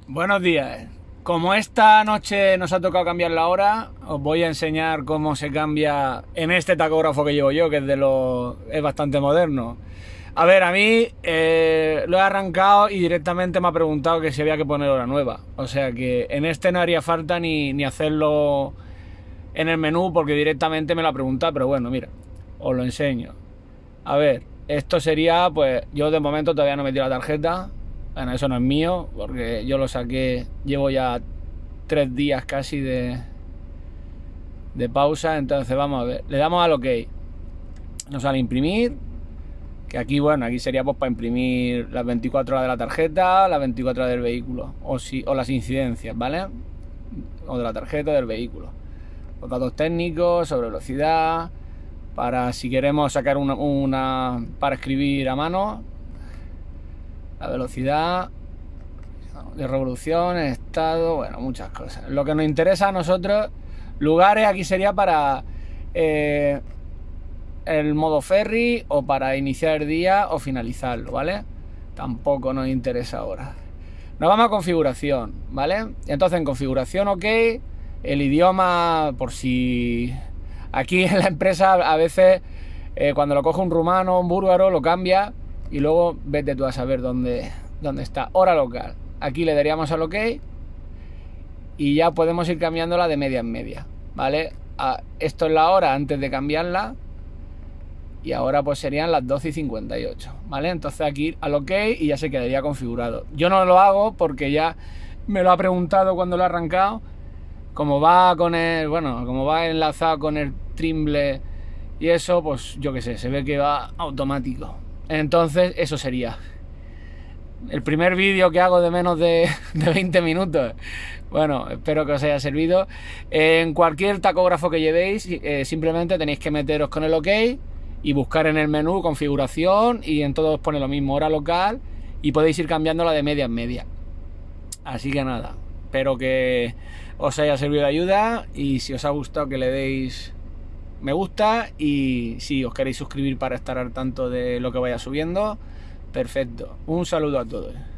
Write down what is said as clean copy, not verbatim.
Buenos días. Como esta noche nos ha tocado cambiar la hora, os voy a enseñar cómo se cambia en este tacógrafo que llevo yo, que es bastante moderno. A ver, a mí lo he arrancado y directamente me ha preguntado que si había que poner hora nueva. O sea que en este no haría falta ni hacerlo en el menú porque directamente me lo ha preguntado. Pero bueno, mira, os lo enseño. A ver, esto sería, pues yo de momento todavía no metí la tarjeta. Bueno, eso no es mío, porque yo lo saqué, llevo ya 3 días casi de pausa, entonces vamos a ver, le damos al OK, nos sale imprimir, que aquí, bueno, aquí sería pues para imprimir las 24 horas de la tarjeta, las 24 horas del vehículo, o las incidencias, ¿vale? O de la tarjeta o del vehículo. Los datos técnicos, sobre velocidad, para si queremos sacar para escribir a mano, la velocidad de revolución, estado, bueno, muchas cosas. Lo que nos interesa a nosotros, lugares, aquí sería para el modo ferry o para iniciar el día o finalizarlo, ¿vale? Tampoco nos interesa ahora. Nos vamos a configuración, ¿vale? Entonces en configuración, OK, el idioma, por si aquí en la empresa a veces cuando lo coge un rumano, un búlgaro, lo cambia y luego vete tú a saber dónde está. Hora local. Aquí le daríamos al OK y ya podemos ir cambiándola de media en media, ¿vale? Esto es la hora antes de cambiarla y ahora pues serían las 12:58, ¿vale? Entonces aquí al OK y ya se quedaría configurado. Yo no lo hago porque ya me lo ha preguntado cuando lo he arrancado. Como va con el, bueno, como va enlazado con el Trimble y eso, pues yo qué sé, se ve que va automático. Entonces eso sería el primer vídeo que hago de menos de 20 minutos. Bueno, espero que os haya servido. En cualquier tacógrafo que llevéis, simplemente tenéis que meteros con el OK y buscar en el menú configuración y en todos pone lo mismo, hora local, y podéis ir cambiándola de media en media. Así que nada, espero que os haya servido de ayuda y si os ha gustado que le deis me gusta y si os queréis suscribir para estar al tanto de lo que vaya subiendo, perfecto. Un saludo a todos.